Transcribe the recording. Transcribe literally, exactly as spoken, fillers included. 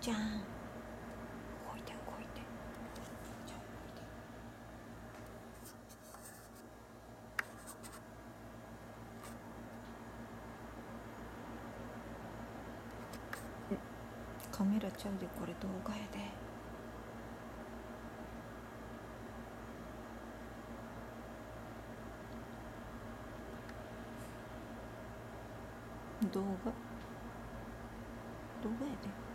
ちゃん動いて動いて。カメラちゃうで、これ動画やで。動画動画やで。